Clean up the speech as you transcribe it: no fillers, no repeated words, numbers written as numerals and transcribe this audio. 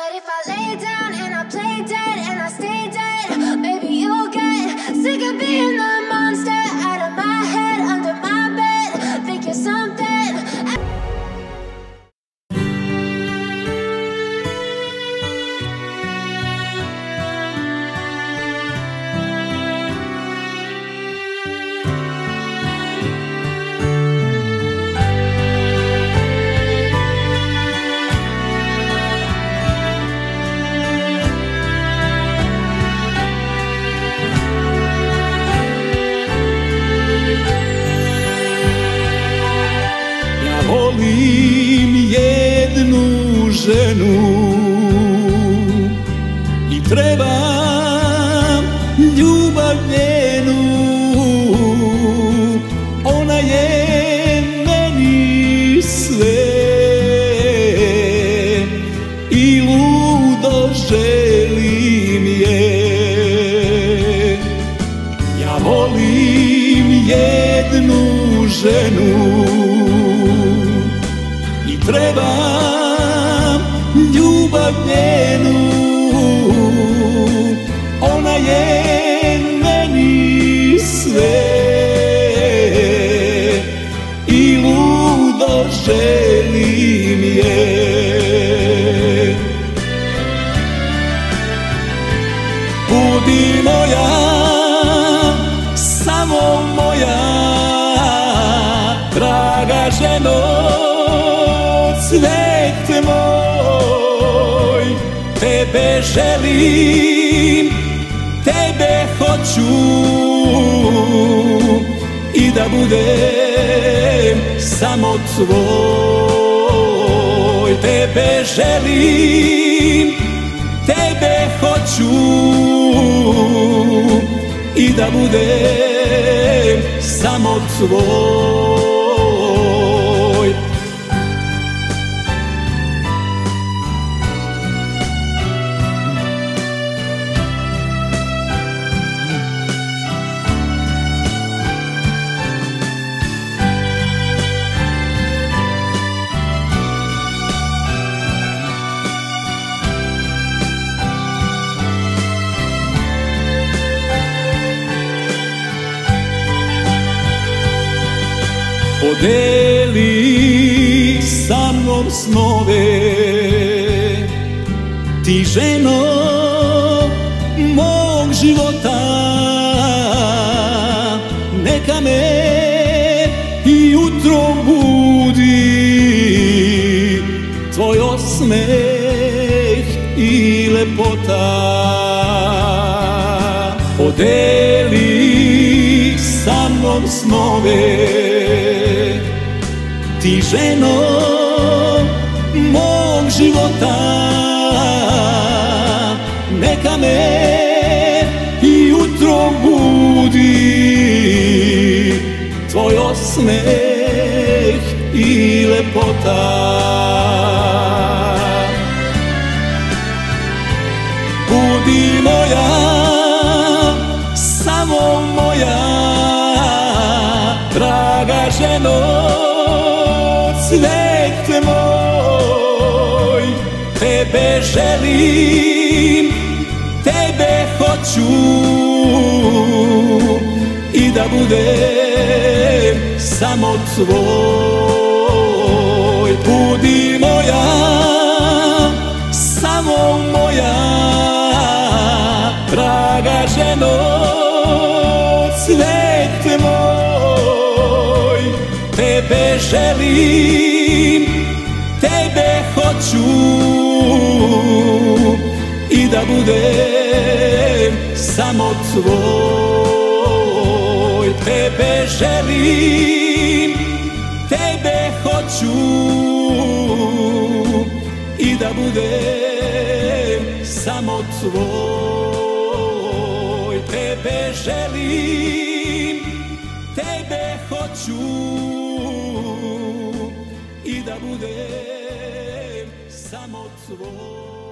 But if I lay down and I play dead and I stay dead, maybe you'll get sick of being the monster out of my head, under my bed. Think you're something. Volim jednu ženu i trebam ljubav njenu. Ona je meni sve i ludo želim je. Ja volim jednu ženu i trebam ljubav njenu. Ona je meni sve i ludo želim je. Budi moja, samo moja, draga ženo, svet moj. Tebe želim, tebe hoću i da budem samo tvoj. Tebe želim, tebe hoću i da budem samo tvoj. Podeli sa mnom snove, ti ženo mog života. Neka me i jutrom budi tvoj osmeh i lepota. Podeli sa mnom snove, ti ženo mog života. Neka me i jutrom budi tvoj osmeh i lepota. Budi moja, samo moja, draga ženo, svet moj. Tebe želim, tebe hoću i da budem samo tvoj. Budi moja, samo moja, draga ženo, svet moj. Tebe želim, tebe hoću i da budem samo tvoj. Tebe želim, tebe hoću i da budem samo tvoj. Tebe želim, tebe hoću i da budem samo tvoj.